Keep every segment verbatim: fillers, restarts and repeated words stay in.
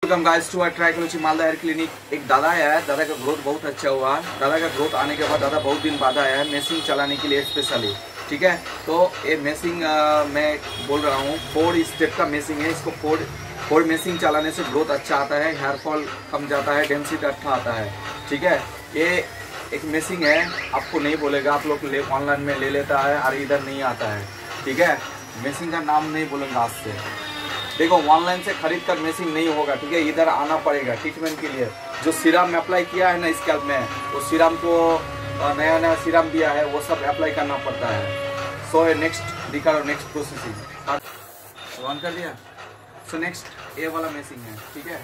Welcome guys to our trichology Malda hair clinic. एक दादा आया है, दादा का ग्रोथ बहुत अच्छा हुआ है। दादा का ग्रोथ आने के बाद दादा बहुत दिन बाद आया है मेसिंग चलाने के लिए स्पेशली, ठीक है। तो ये मेसिंग मैं बोल रहा हूँ फोर स्टेप का मेसिंग है। इसको फोर फोर मेसिंग चलाने से ग्रोथ अच्छा आता है, हेयर फॉल कम जाता है, डेंसिटी अच्छा आता है, ठीक है। ये एक मेसिंग है, आपको नहीं बोलेगा, आप लोग ले ऑनलाइन में ले लेता है और इधर नहीं आता है, ठीक है। मेसिंग का नाम नहीं बोलूँगा आज से। देखो ऑनलाइन से खरीद कर मेसिंग नहीं होगा, ठीक है। इधर आना पड़ेगा ट्रीटमेंट के लिए। जो सीरम अप्लाई किया है ना स्कैल्प में, वो सीरम को नया नया सीरम दिया है, वो सब अप्लाई करना पड़ता है। सो नेक्स्ट दिखा रहा हूँ, नेक्स्ट प्रोसेसिंग ऑन कर दिया। सो नेक्स्ट ये वाला मेसिंग है, ठीक है।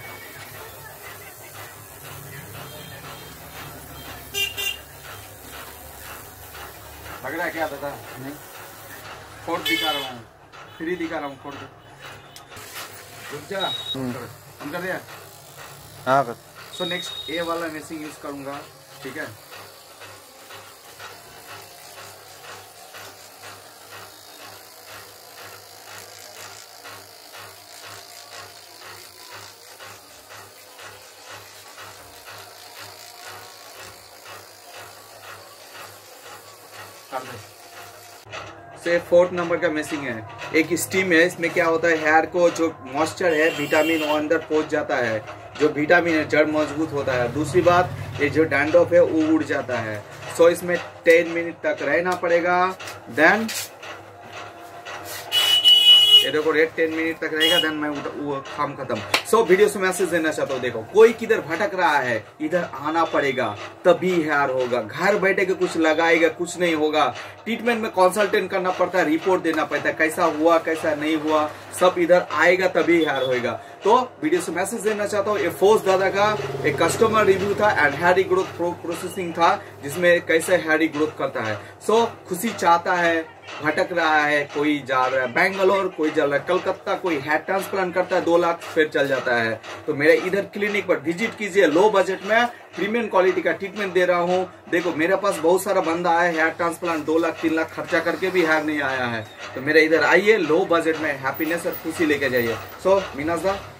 लग रहा है क्या दादा? नहीं, फोर्थ दिखा रहा हूँ, फ्री दिखा रहा हूँ फोर्थ। रुक जा, हम कर दिया। हाँ, सो नेक्स्ट ए वाला मेसिंग यूज करूंगा, ठीक है। से फोर्थ नंबर का मेसिंग है। एक स्टीम है, इसमें क्या होता है, हेयर को जो मॉइस्चर है विटामिन वो अंदर पहुंच जाता है। जो विटामिन है जड़ मजबूत होता है। दूसरी बात, ये जो डैंड्रफ है वो उड़ जाता है। सो इसमें टेन मिनट तक रहना पड़ेगा। देन ये देखो रेड टेन मिनट तक रहेगा, देन मैं वो काम खत्म। सो वीडियो से मैसेज देना चाहता हूँ, देखो कोई किधर भटक रहा है, इधर आना पड़ेगा तभी हेयर होगा। घर बैठे के कुछ लगाएगा कुछ नहीं होगा। ट्रीटमेंट में कंसल्टेंट करना पड़ता है, रिपोर्ट देना पड़ता है, कैसा हुआ कैसा नहीं हुआ, सब इधर आएगा तभी हेयर होगा। तो वीडियो से मैसेज देना चाहता हूँ, ये फोर्स दादा का एक कस्टमर रिव्यू था एंड हेयर ग्रोथ प्रोसेसिंग था, जिसमें कैसे हेयर ग्रोथ करता है। सो so, खुशी चाहता है, भटक रहा है, कोई जा रहा है बेंगलोर, कोई जा रहा है कलकत्ता, कोई हेयर ट्रांसप्लांट करता है दो लाख फिर चल जाता है। तो मेरे इधर क्लिनिक पर विजिट कीजिए। लो बजट में प्रीमियम क्वालिटी का ट्रीटमेंट दे रहा हूँ। देखो मेरे पास बहुत सारा बंदा है, हेयर ट्रांसप्लांट दो लाख तीन लाख खर्चा करके भी हेयर नहीं आया है। तो मेरे इधर आइए, लो बजट में हैप्पीनेस और खुशी लेके जाइए। सो मीनाज दा